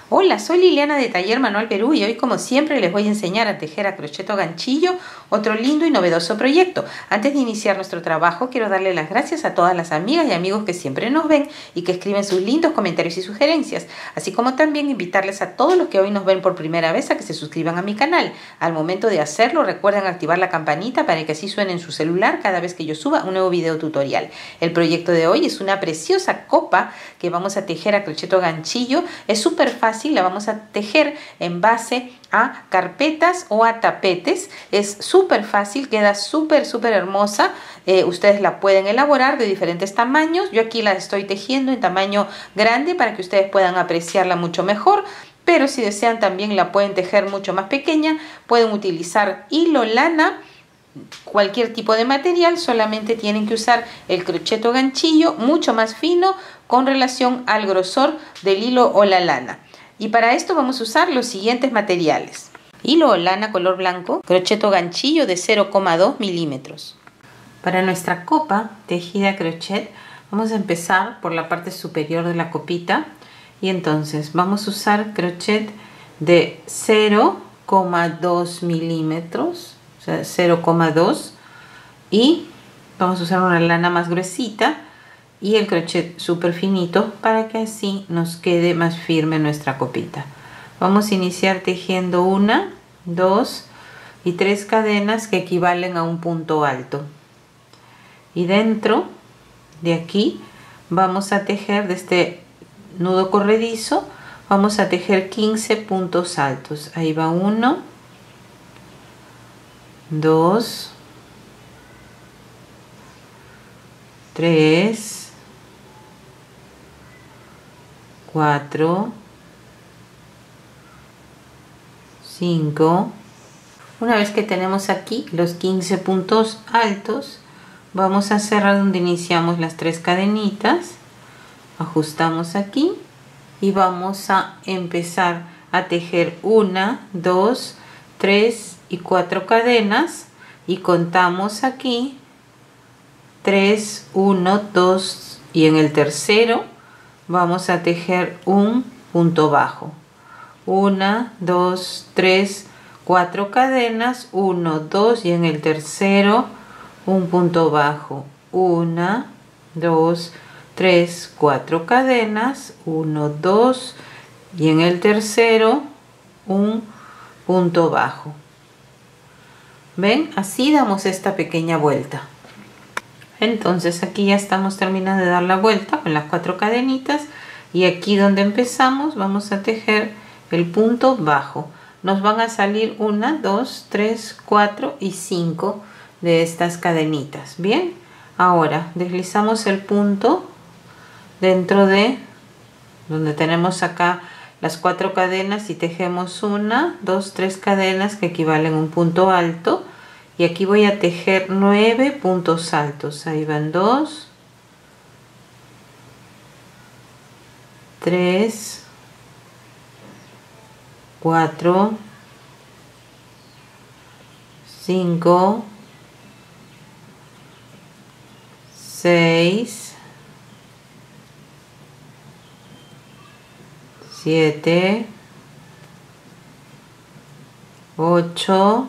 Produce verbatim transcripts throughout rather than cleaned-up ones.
Hola, soy Liliana de Taller Manual Perú y hoy, como siempre, les voy a enseñar a tejer a crochet o ganchillo, otro lindo y novedoso proyecto. Antes de iniciar nuestro trabajo, quiero darle las gracias a todas las amigas y amigos que siempre nos ven y que escriben sus lindos comentarios y sugerencias, así como también invitarles a todos los que hoy nos ven por primera vez a que se suscriban a mi canal. Al momento de hacerlo, recuerden activar la campanita para que así suene en su celular cada vez que yo suba un nuevo video tutorial. El proyecto de hoy es una preciosa copa que vamos a tejer a crochet o ganchillo. Es súper fácil. La vamos a tejer en base a carpetas o a tapetes. Es súper fácil, queda súper súper hermosa. Eh, ustedes la pueden elaborar de diferentes tamaños. Yo aquí la estoy tejiendo en tamaño grande para que ustedes puedan apreciarla mucho mejor. Pero si desean también la pueden tejer mucho más pequeña. Pueden utilizar hilo, lana, cualquier tipo de material. Solamente tienen que usar el crochet o ganchillo mucho más fino con relación al grosor del hilo o la lana. Y para esto vamos a usar los siguientes materiales: hilo o lana color blanco, crochet o ganchillo de cero coma dos milímetros. Para nuestra copa tejida a crochet vamos a empezar por la parte superior de la copita, y entonces vamos a usar crochet de cero coma dos milímetros, o sea cero coma dos, y vamos a usar una lana más gruesita y el crochet súper finito para que así nos quede más firme nuestra copita. Vamos a iniciar tejiendo una, dos y tres cadenas que equivalen a un punto alto, y dentro de aquí vamos a tejer de este nudo corredizo, vamos a tejer quince puntos altos. Ahí va uno, dos, tres, cuatro, cinco. Una vez que tenemos aquí los quince puntos altos, vamos a cerrar donde iniciamos las tres cadenitas, ajustamos aquí y vamos a empezar a tejer una, dos, tres y cuatro cadenas, y contamos aquí tres, uno, dos, y en el tercero vamos a tejer un punto bajo. Una, dos, tres, cuatro cadenas, uno, dos, y en el tercero un punto bajo. Una, dos, tres, cuatro cadenas, uno, dos, y en el tercero un punto bajo. ¿Ven? Así damos esta pequeña vuelta. Entonces aquí ya estamos terminando de dar la vuelta con las cuatro cadenitas, y aquí donde empezamos vamos a tejer el punto bajo. Nos van a salir una, dos, tres, cuatro y cinco de estas cadenitas. Bien, ahora deslizamos el punto dentro de donde tenemos acá las cuatro cadenas y tejemos una, dos, tres cadenas que equivalen a un punto alto. Y aquí voy a tejer nueve puntos altos. Ahí van dos, tres, cuatro, cinco, seis, siete, ocho,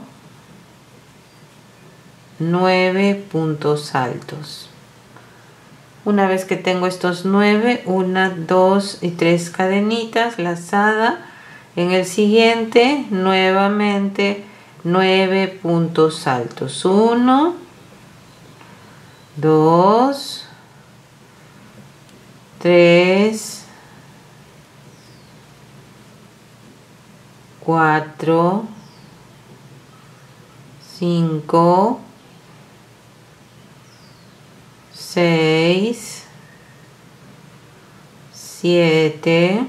nueve puntos altos. Una vez que tengo estos nueve, una, dos y tres cadenitas lazada, en el siguiente nuevamente nueve puntos altos. Uno, dos, tres, cuatro, cinco, seis, siete,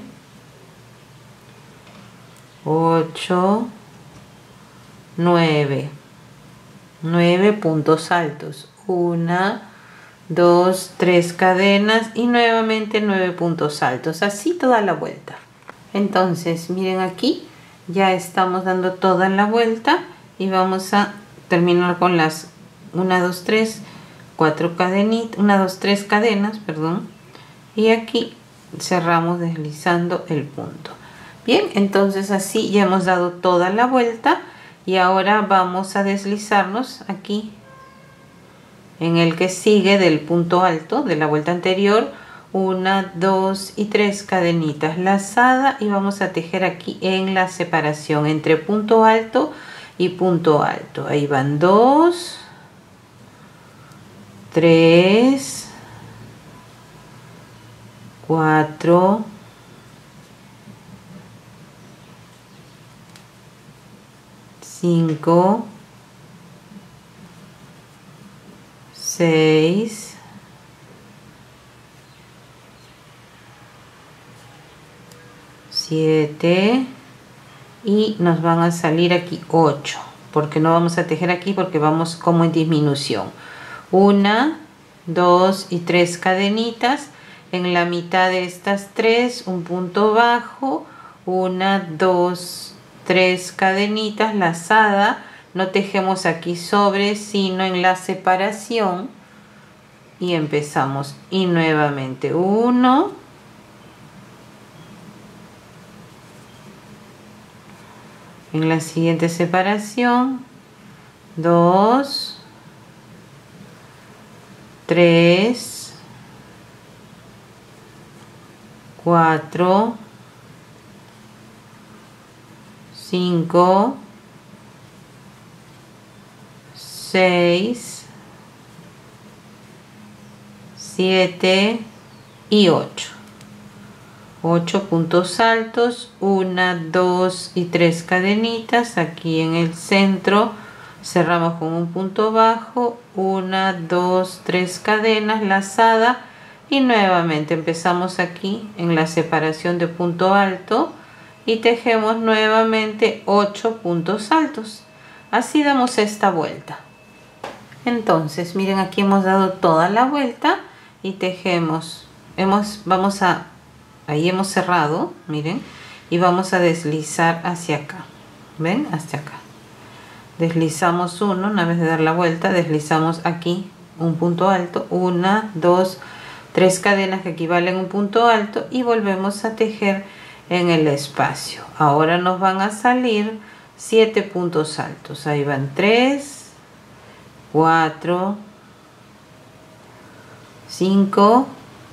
ocho, nueve. nueve puntos altos. Una, dos, tres cadenas y nuevamente nueve puntos altos. Así toda la vuelta. Entonces, miren aquí, ya estamos dando toda la vuelta y vamos a terminar con las una, dos, tres, cuatro cadenitas, una, dos, tres cadenas, perdón, y aquí cerramos deslizando el punto. Bien, entonces así ya hemos dado toda la vuelta y ahora vamos a deslizarnos aquí en el que sigue del punto alto de la vuelta anterior, una, dos y tres cadenitas lazada, y vamos a tejer aquí en la separación entre punto alto y punto alto. Ahí van dos, tres, cuatro, cinco, seis, siete, y nos van a salir aquí ocho, porque no vamos a tejer aquí porque vamos como en disminución. Una, dos y tres cadenitas. En la mitad de estas tres un punto bajo, una, dos, tres cadenitas lazada. No tejemos aquí sobre, sino en la separación, y empezamos. Y nuevamente uno, en la siguiente separación, dos, tres, cuatro, cinco, seis, siete y ocho. ocho puntos altos, una, dos y tres cadenitas. Aquí en el centro cerramos con un punto bajo, una, dos, tres cadenas lazada, y nuevamente empezamos aquí en la separación de punto alto y tejemos nuevamente ocho puntos altos. Así damos esta vuelta. Entonces miren, aquí hemos dado toda la vuelta y tejemos, hemos, vamos a, ahí hemos cerrado, miren, y vamos a deslizar hacia acá, ven, hacia acá. Deslizamos uno, una vez de dar la vuelta, deslizamos aquí un punto alto, una, dos, tres cadenas que equivalen a un punto alto, y volvemos a tejer en el espacio. Ahora nos van a salir siete puntos altos. Ahí van tres, cuatro, cinco,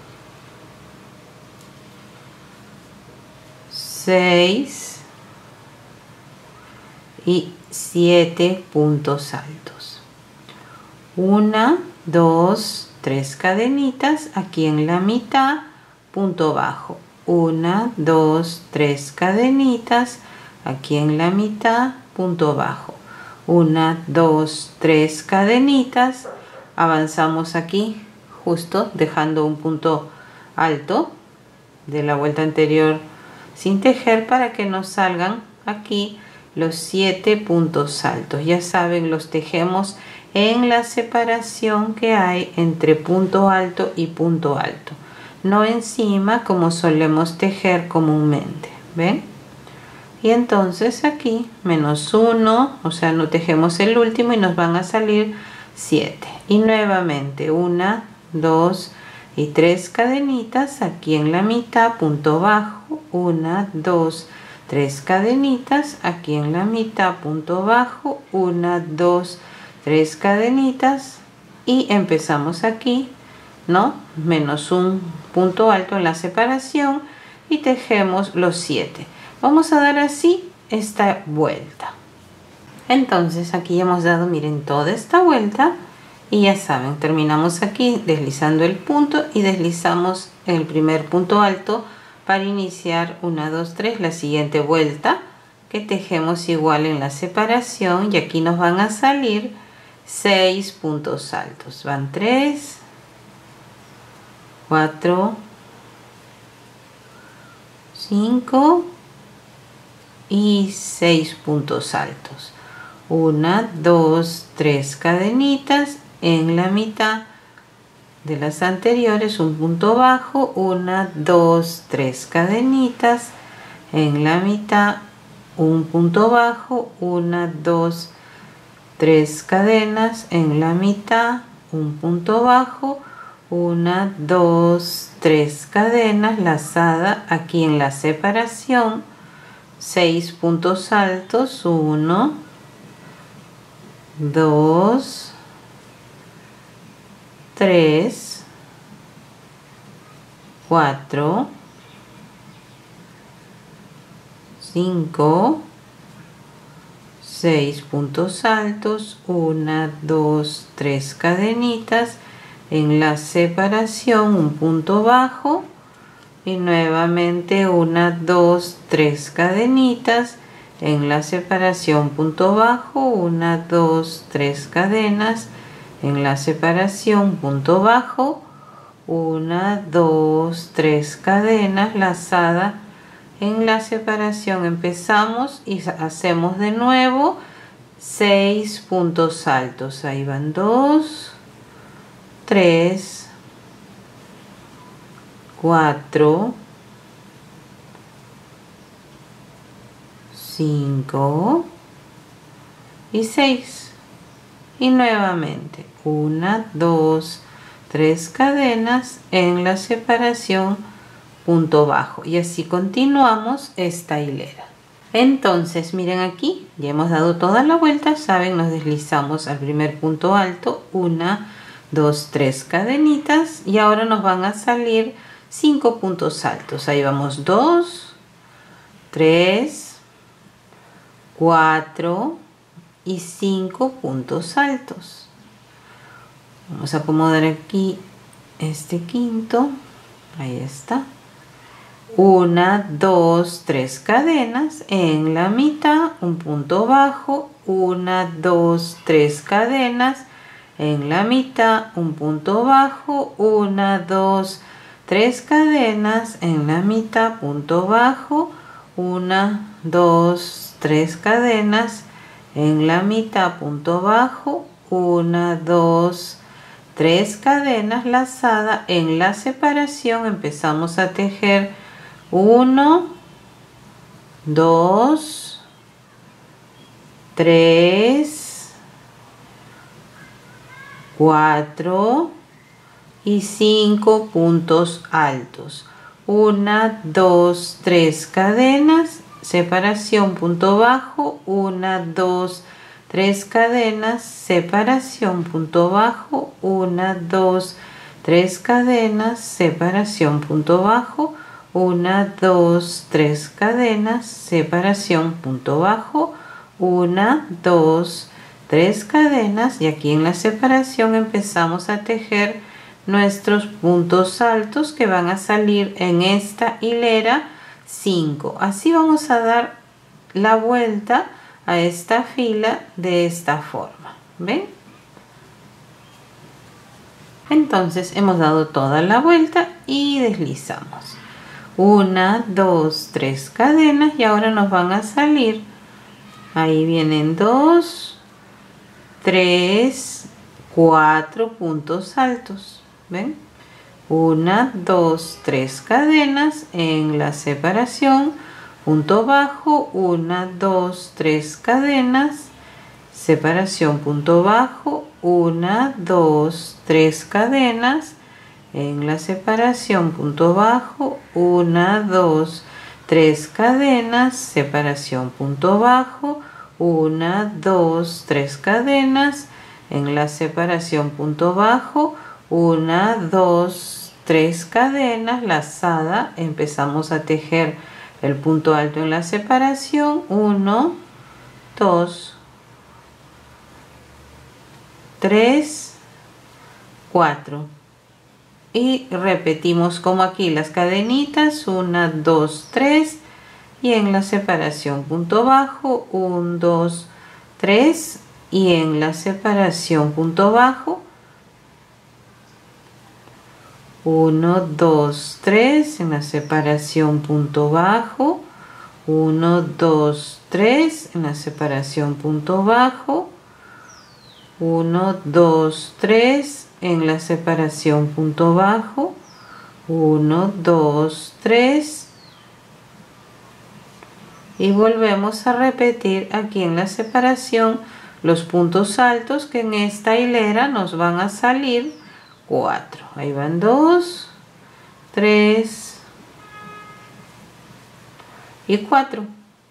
seis y siete puntos altos. Una, dos, tres cadenitas aquí en la mitad, punto bajo. Una, dos, tres cadenitas aquí en la mitad, punto bajo. Una, dos, tres cadenitas, avanzamos aquí justo dejando un punto alto de la vuelta anterior sin tejer para que nos salgan aquí los siete puntos altos. Ya saben, los tejemos en la separación que hay entre punto alto y punto alto, no encima como solemos tejer comúnmente, ¿ven? Y entonces aquí menos uno, o sea, no tejemos el último y nos van a salir siete. Y nuevamente una, dos y tres cadenitas aquí en la mitad, punto bajo, una, dos, tres cadenitas aquí en la mitad, punto bajo, una, dos, tres cadenitas, y empezamos aquí, ¿no? Menos un punto alto en la separación y tejemos los siete. Vamos a dar así esta vuelta. Entonces aquí ya hemos dado, miren, toda esta vuelta, y ya saben, terminamos aquí deslizando el punto y deslizamos el primer punto alto para iniciar una, dos, tres, la siguiente vuelta, que tejemos igual en la separación, y aquí nos van a salir seis puntos altos. Van tres, cuatro, cinco y seis puntos altos. Una, dos, tres cadenitas en la mitad de las anteriores, un punto bajo, una, dos, tres cadenitas en la mitad, un punto bajo, una, dos, tres cadenas en la mitad, un punto bajo, una, dos, tres cadenas lazada aquí en la separación, seis puntos altos, uno, dos, tres, cuatro, cinco, seis puntos altos, una, dos, tres cadenitas, en la separación un punto bajo y nuevamente una, dos, tres cadenitas, en la separación punto bajo, una, dos, tres cadenas, en la separación punto bajo, una, dos, tres cadenas, lazada en la separación. Empezamos y hacemos de nuevo seis puntos altos. Ahí van dos, tres, cuatro, cinco y seis. Y nuevamente una, dos, tres cadenas en la separación punto bajo, y así continuamos esta hilera. Entonces miren aquí, ya hemos dado toda la vuelta, saben, nos deslizamos al primer punto alto, una, dos, tres cadenitas, y ahora nos van a salir cinco puntos altos. Ahí vamos, dos, tres, cuatro y cinco puntos altos. Vamos a acomodar aquí este quinto, ahí está. Una, dos, tres cadenas, en la mitad un punto bajo, una, dos, tres cadenas, en la mitad un punto bajo, una, dos, tres cadenas, en la mitad punto bajo, una, dos, tres cadenas, en la mitad punto bajo, una, dos, tres cadenas, lazada en la separación. Empezamos a tejer uno, dos, tres, cuatro y cinco puntos altos. Una, dos, tres cadenas, separación punto bajo, una, dos, tres cadenas, separación punto bajo, una, dos, tres cadenas, separación punto bajo, una, dos, tres cadenas, separación punto bajo, una, dos, tres cadenas, y aquí en la separación empezamos a tejer nuestros puntos altos que van a salir en esta hilera cinco. Así vamos a dar la vuelta a esta fila de esta forma, ¿ven? Entonces hemos dado toda la vuelta y deslizamos una, dos, tres cadenas, y ahora nos van a salir, ahí vienen dos, tres, cuatro puntos altos, ¿ven? Una, dos, tres cadenas, en la separación punto bajo, una, dos, tres cadenas, separación punto bajo, una, dos, tres cadenas, en la separación punto bajo, una, dos, tres cadenas, separación punto bajo, una, dos, tres cadenas, en la separación punto bajo, una, dos, tres cadenas, lazada. Empezamos a tejer el punto alto en la separación, uno, dos, tres, cuatro, y repetimos como aquí las cadenitas, una, dos, tres, y en la separación punto bajo, uno, dos, tres, y en la separación punto bajo, uno, dos, tres, en la separación punto bajo, uno, dos, tres, en la separación punto bajo, uno, dos, tres, en la separación punto bajo, uno, dos, tres, y volvemos a repetir aquí en la separación los puntos altos que en esta hilera nos van a salir cuatro. Ahí van dos, tres y cuatro.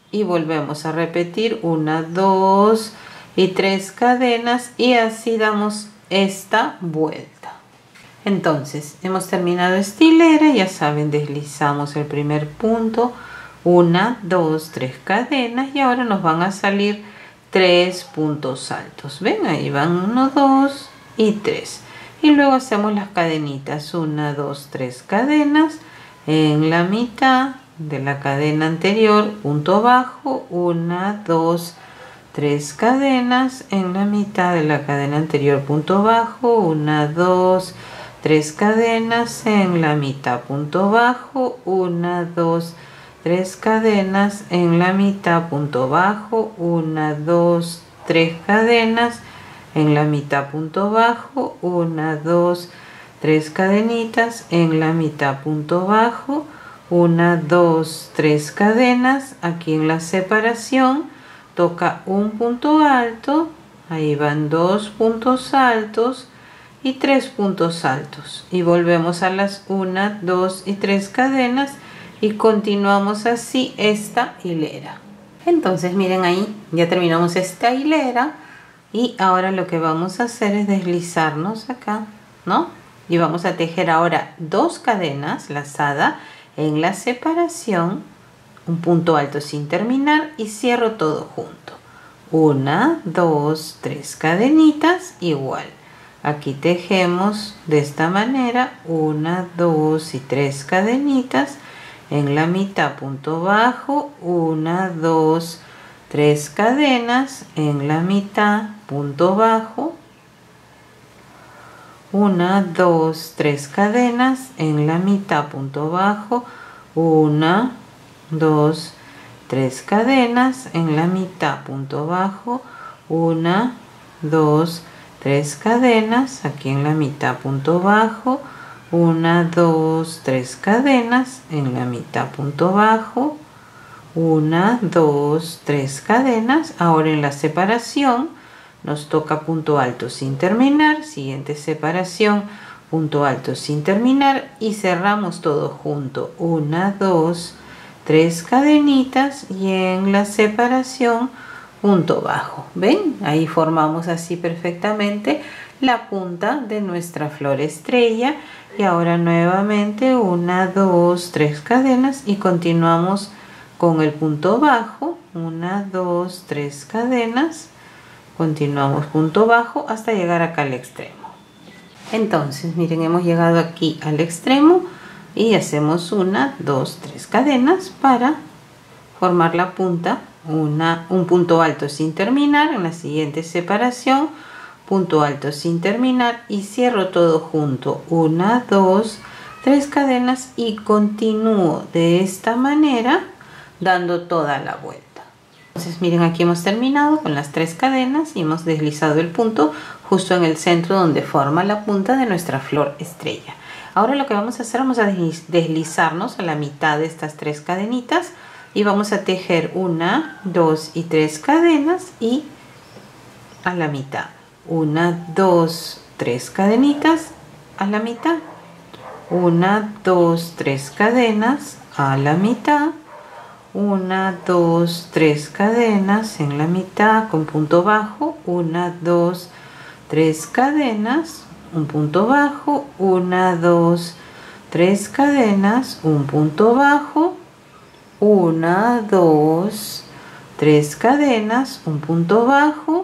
y volvemos a repetir una, dos y tres cadenas y así damos esta vuelta. Entonces hemos terminado esta hilera, ya saben, deslizamos el primer punto, una, dos, tres cadenas y ahora nos van a salir tres puntos altos. Ven, ahí van uno, dos y tres. Y luego hacemos las cadenitas, una, dos, tres cadenas en la mitad de la cadena anterior, punto bajo, una, dos, tres cadenas en la mitad de la cadena anterior, punto bajo, una, dos, tres cadenas en la mitad, punto bajo, una, dos, tres cadenas en la mitad, punto bajo, una, dos, tres cadenas en la mitad, punto bajo, una, dos, tres cadenitas en la mitad, punto bajo, una, dos, tres cadenas. Aquí en la separación toca un punto alto, ahí van dos puntos altos y tres puntos altos y volvemos a las una, dos y tres cadenas y continuamos así esta hilera. Entonces miren, ahí ya terminamos esta hilera y ahora lo que vamos a hacer es deslizarnos acá, ¿no? Y vamos a tejer ahora dos cadenas lazada en la separación, un punto alto sin terminar y cierro todo junto. Una, dos, tres cadenitas igual. Aquí tejemos de esta manera, una, dos y tres cadenitas en la mitad, punto bajo, una, dos, tres cadenas en la mitad, punto bajo, una, dos, tres cadenas en la mitad, punto bajo, una, dos, tres cadenas en la mitad, punto bajo, una, dos, tres cadenas aquí en la mitad, punto bajo, una, dos, tres cadenas en la mitad, punto bajo, una, dos, tres cadenas. Ahora en la separación nos toca punto alto sin terminar, siguiente separación, punto alto sin terminar y cerramos todo junto, una, dos, tres cadenitas y en la separación punto bajo. ¿Ven? Ahí formamos así perfectamente la punta de nuestra flor estrella y ahora nuevamente una, dos, tres cadenas y continuamos con el punto bajo, una, dos, tres cadenas, continuamos punto bajo hasta llegar acá al extremo. Entonces miren, hemos llegado aquí al extremo y hacemos una, dos, tres cadenas para formar la punta, una, un punto alto sin terminar. En la siguiente separación, punto alto sin terminar y cierro todo junto, una, dos, tres cadenas y continúo de esta manera dando toda la vuelta. Entonces miren, aquí hemos terminado con las tres cadenas y hemos deslizado el punto justo en el centro donde forma la punta de nuestra flor estrella. Ahora lo que vamos a hacer, vamos a deslizarnos a la mitad de estas tres cadenitas y vamos a tejer una, dos y tres cadenas y a la mitad, una, dos, tres cadenitas a la mitad, una, dos, tres cadenas a la mitad, una, dos, tres cadenas en la mitad con punto bajo, una, dos, tres cadenas, un punto bajo, una, dos, tres cadenas, un punto bajo, una, dos, tres cadenas, un punto bajo,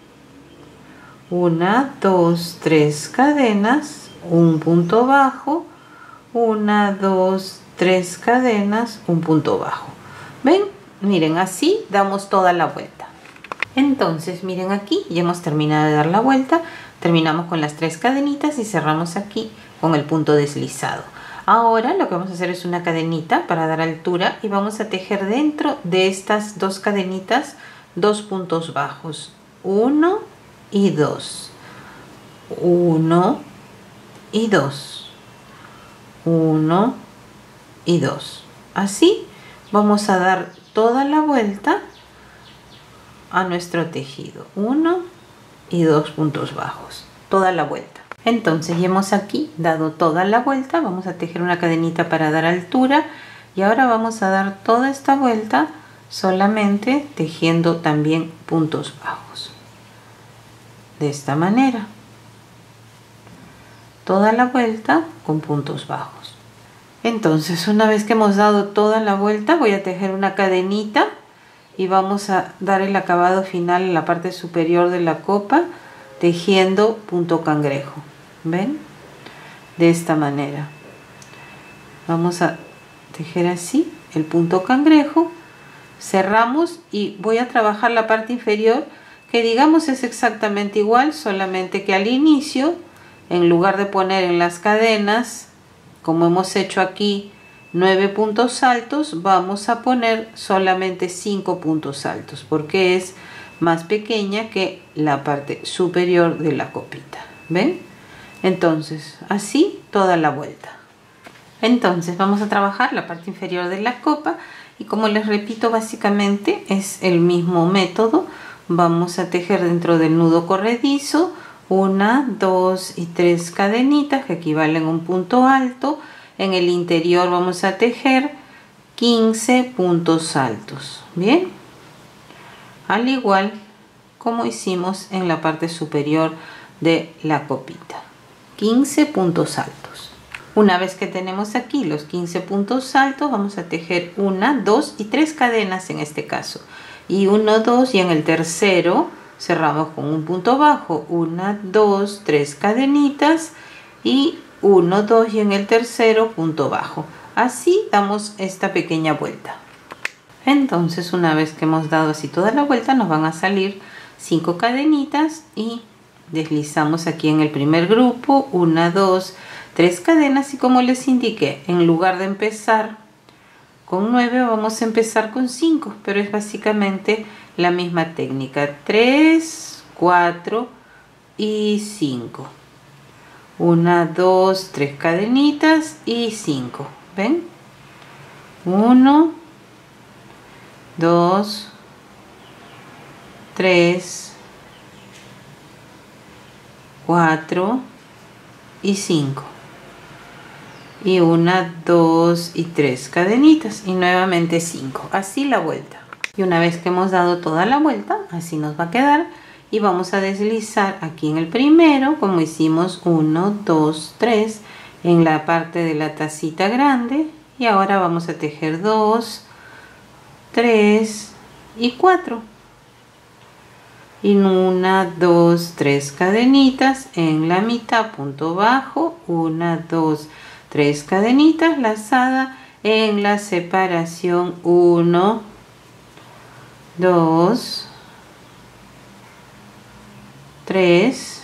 una, dos, tres cadenas, un punto bajo, una, dos, tres cadenas, un punto bajo. ¿Ven? Miren, así damos toda la vuelta. Entonces miren, aquí ya hemos terminado de dar la vuelta, terminamos con las tres cadenitas y cerramos aquí con el punto deslizado. Ahora lo que vamos a hacer es una cadenita para dar altura y vamos a tejer dentro de estas dos cadenitas dos puntos bajos, uno y dos, uno y dos, uno y dos. Así vamos a dar toda la vuelta a nuestro tejido, uno y dos puntos bajos, toda la vuelta. Entonces ya hemos aquí dado toda la vuelta, vamos a tejer una cadenita para dar altura y ahora vamos a dar toda esta vuelta solamente tejiendo también puntos bajos, de esta manera, toda la vuelta con puntos bajos. Entonces, una vez que hemos dado toda la vuelta, voy a tejer una cadenita y vamos a dar el acabado final en la parte superior de la copa tejiendo punto cangrejo. ¿Ven? De esta manera vamos a tejer así el punto cangrejo, cerramos y voy a trabajar la parte inferior, que digamos es exactamente igual, solamente que al inicio, en lugar de poner en las cadenas, como hemos hecho aquí, nueve puntos altos, vamos a poner solamente cinco puntos altos, porque es más pequeña que la parte superior de la copita. ¿Ven? Entonces, así toda la vuelta. Entonces vamos a trabajar la parte inferior de la copa y, como les repito, básicamente es el mismo método. Vamos a tejer dentro del nudo corredizo una, dos y tres cadenitas que equivalen a un punto alto. En el interior vamos a tejer quince puntos altos. Bien, al igual como hicimos en la parte superior de la copita, quince puntos altos. Una vez que tenemos aquí los quince puntos altos, vamos a tejer una, dos y tres cadenas en este caso, y uno, dos, y en el tercero cerramos con un punto bajo, una, dos, tres cadenitas y uno, dos, y en el tercero punto bajo. Así damos esta pequeña vuelta. Entonces, una vez que hemos dado así toda la vuelta, nos van a salir cinco cadenitas y deslizamos aquí en el primer grupo una, dos, tres cadenas, y como les indiqué, en lugar de empezar con nueve vamos a empezar con cinco, pero es básicamente la misma técnica: tres, cuatro y cinco. Una, dos, tres cadenitas y cinco. ¿Ven? uno, dos, tres, cuatro y cinco. Y una, dos y tres cadenitas y nuevamente cinco. Así la vuelta. Y una vez que hemos dado toda la vuelta, así nos va a quedar. Y vamos a deslizar aquí en el primero, como hicimos uno, dos, tres, en la parte de la tacita grande. Y ahora vamos a tejer dos, tres y cuatro. Y una, dos, tres cadenitas en la mitad, punto bajo, una, dos, tres cadenitas, lazada en la separación uno, dos, tres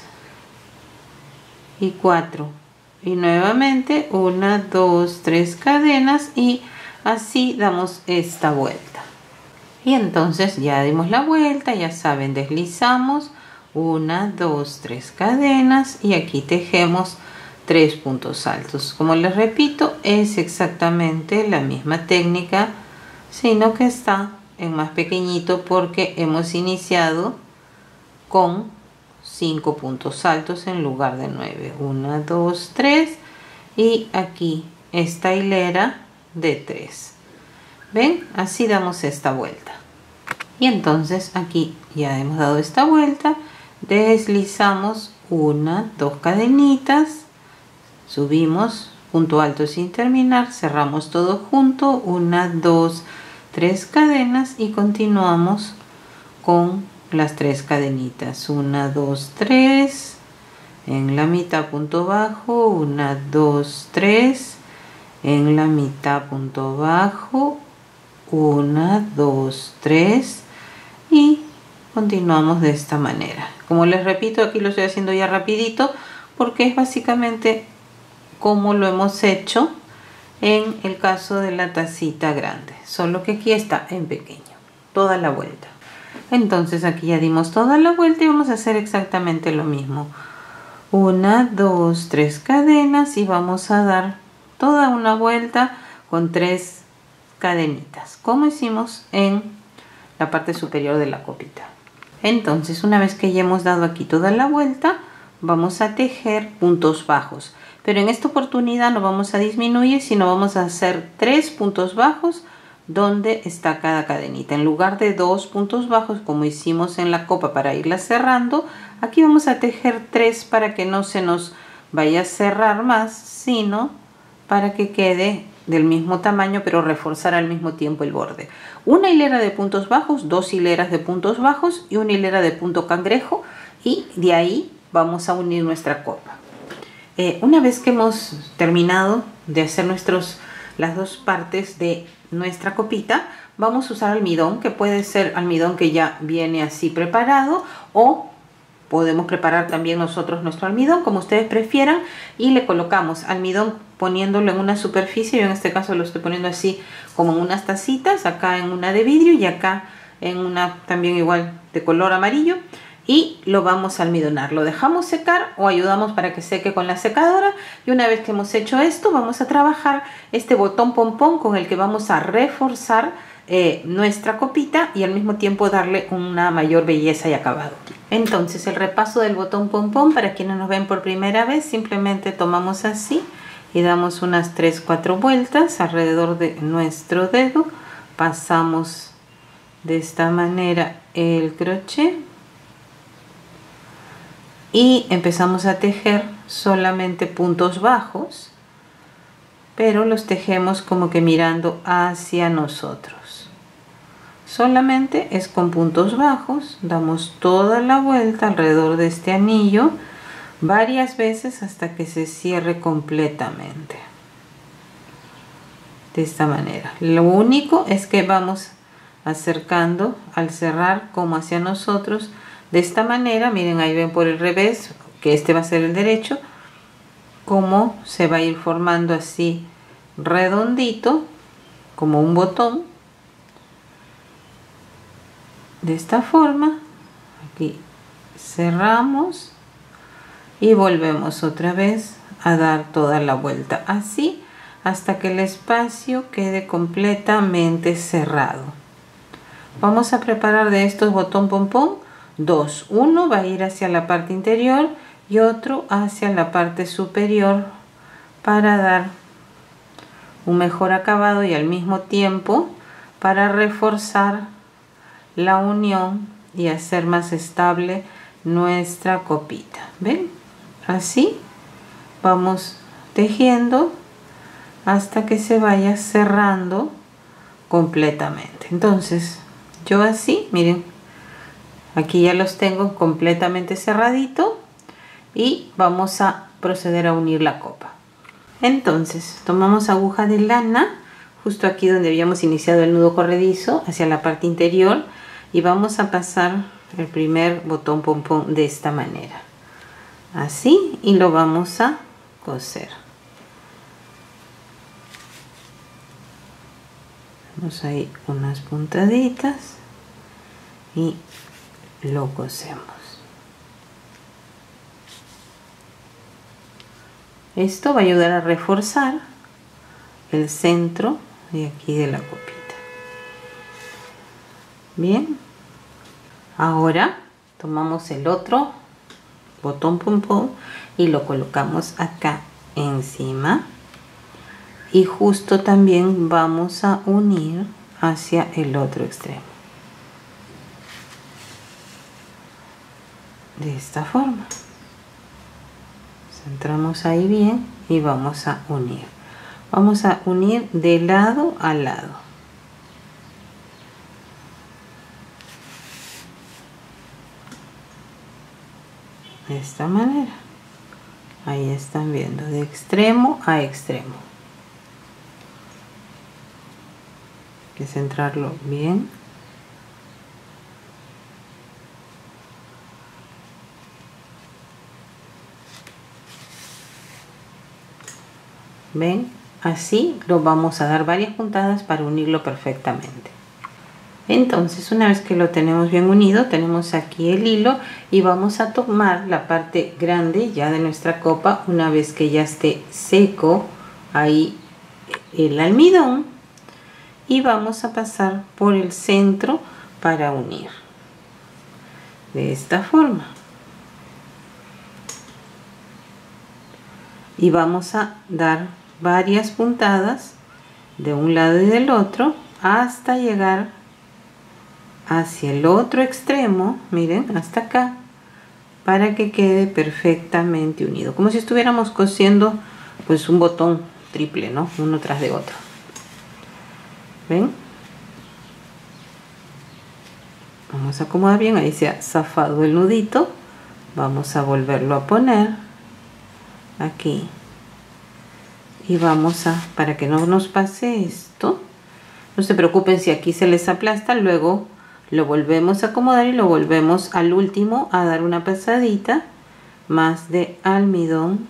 y cuatro. Y nuevamente una, dos, tres cadenas, y así damos esta vuelta. Y entonces ya dimos la vuelta, ya saben, deslizamos una, dos, tres cadenas y aquí tejemos tres puntos altos. Como les repito, es exactamente la misma técnica, sino que está en más pequeñito porque hemos iniciado con cinco puntos altos en lugar de nueve. uno, dos, tres, y aquí esta hilera de tres. ¿Ven? Así damos esta vuelta. Y entonces aquí ya hemos dado esta vuelta, deslizamos una, dos cadenitas, subimos punto alto sin terminar, cerramos todo junto, una, dos, tres cadenas y continuamos con las tres cadenitas, una, dos, tres, en la mitad punto bajo, una, dos, tres, en la mitad punto bajo, una, dos, tres, y continuamos de esta manera. Como les repito, aquí lo estoy haciendo ya rapidito porque es básicamente como lo hemos hecho en el caso de la tacita grande, solo que aquí está en pequeño, toda la vuelta. Entonces aquí ya dimos toda la vuelta y vamos a hacer exactamente lo mismo. Una, dos, tres cadenas y vamos a dar toda una vuelta con tres cadenitas, como hicimos en la parte superior de la copita. Entonces, una vez que ya hemos dado aquí toda la vuelta, vamos a tejer puntos bajos, pero en esta oportunidad no vamos a disminuir, sino vamos a hacer tres puntos bajos dónde está cada cadenita. En lugar de dos puntos bajos como hicimos en la copa para irla cerrando, aquí vamos a tejer tres para que no se nos vaya a cerrar más, sino para que quede del mismo tamaño pero reforzar al mismo tiempo el borde. Una hilera de puntos bajos, dos hileras de puntos bajos y una hilera de punto cangrejo, y de ahí vamos a unir nuestra copa. Eh, una vez que hemos terminado de hacer nuestros, las dos partes de nuestra copita, vamos a usar almidón, que puede ser almidón que ya viene así preparado, o podemos preparar también nosotros nuestro almidón, como ustedes prefieran, y le colocamos almidón poniéndolo en una superficie. Yo en este caso lo estoy poniendo así como en unas tacitas, acá en una de vidrio y acá en una también igual de color amarillo, y lo vamos a almidonar. Lo dejamos secar o ayudamos para que seque con la secadora, y una vez que hemos hecho esto vamos a trabajar este botón pompón con el que vamos a reforzar eh, nuestra copita y al mismo tiempo darle una mayor belleza y acabado. Entonces el repaso del botón pompón, para quienes nos ven por primera vez, simplemente tomamos así y damos unas tres cuatro vueltas alrededor de nuestro dedo, pasamos de esta manera el crochet y empezamos a tejer solamente puntos bajos, pero los tejemos como que mirando hacia nosotros. Solamente es con puntos bajos, damos toda la vuelta alrededor de este anillo varias veces hasta que se cierre completamente. De esta manera. Lo único es que vamos acercando al cerrar como hacia nosotros. De esta manera, miren, ahí ven por el revés, que este va a ser el derecho, cómo se va a ir formando así redondito, como un botón. De esta forma, aquí cerramos y volvemos otra vez a dar toda la vuelta, así hasta que el espacio quede completamente cerrado. Vamos a preparar de estos botón pompón dos. Uno va a ir hacia la parte interior y otro hacia la parte superior para dar un mejor acabado y al mismo tiempo para reforzar la unión y hacer más estable nuestra copita. ¿Ven? Así vamos tejiendo hasta que se vaya cerrando completamente. Entonces yo así, miren, aquí ya los tengo completamente cerradito y vamos a proceder a unir la copa. Entonces tomamos aguja de lana justo aquí donde habíamos iniciado el nudo corredizo hacia la parte interior y vamos a pasar el primer botón pompón de esta manera, así, y lo vamos a coser. Vamos ahí unas puntaditas y lo cosemos. Esto va a ayudar a reforzar el centro de aquí de la copita. Bien, ahora tomamos el otro botón pompón y lo colocamos acá encima, y justo también vamos a unir hacia el otro extremo de esta forma. Centramos ahí bien y vamos a unir. Vamos a unir de lado a lado. De esta manera. Ahí están viendo, de extremo a extremo. Hay que centrarlo bien. ¿Ven? Así lo vamos a dar varias puntadas para unirlo perfectamente. Entonces, una vez que lo tenemos bien unido, tenemos aquí el hilo y vamos a tomar la parte grande ya de nuestra copa, una vez que ya esté seco ahí el almidón, y vamos a pasar por el centro para unir de esta forma. Y vamos a dar varias puntadas de un lado y del otro hasta llegar hacia el otro extremo, miren, hasta acá, para que quede perfectamente unido, como si estuviéramos cosiendo pues un botón triple, ¿no? Uno tras de otro. ¿Ven? Vamos a acomodar bien, ahí se ha zafado el nudito. Vamos a volverlo a poner aquí. Y vamos a, para que no nos pase esto, no se preocupen si aquí se les aplasta, luego lo volvemos a acomodar y lo volvemos al último a dar una pasadita más de almidón,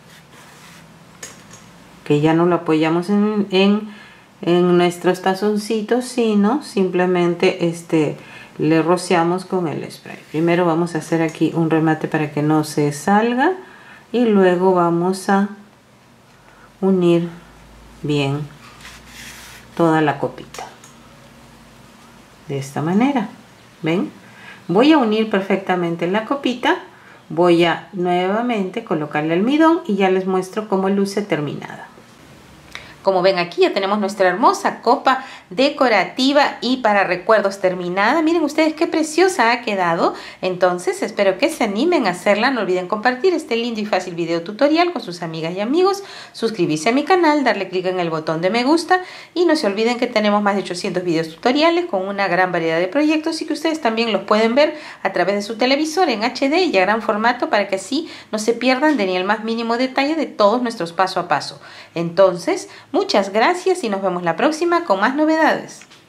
que ya no lo apoyamos en, en, en nuestros tazoncitos, sino simplemente este, le rociamos con el spray. Primero vamos a hacer aquí un remate para que no se salga y luego vamos a unir bien toda la copita de esta manera. ¿Ven? Voy a unir perfectamente la copita, voy a nuevamente colocarle almidón y ya les muestro cómo luce terminada. Como ven, aquí ya tenemos nuestra hermosa copa decorativa y para recuerdos terminada. Miren ustedes qué preciosa ha quedado. Entonces espero que se animen a hacerla. No olviden compartir este lindo y fácil video tutorial con sus amigas y amigos. Suscribirse a mi canal, darle clic en el botón de me gusta. Y no se olviden que tenemos más de ochocientos videos tutoriales con una gran variedad de proyectos y que ustedes también los pueden ver a través de su televisor en H D y a gran formato para que así no se pierdan de ni el más mínimo detalle de todos nuestros paso a paso. Entonces, muchas gracias y nos vemos la próxima con más novedades.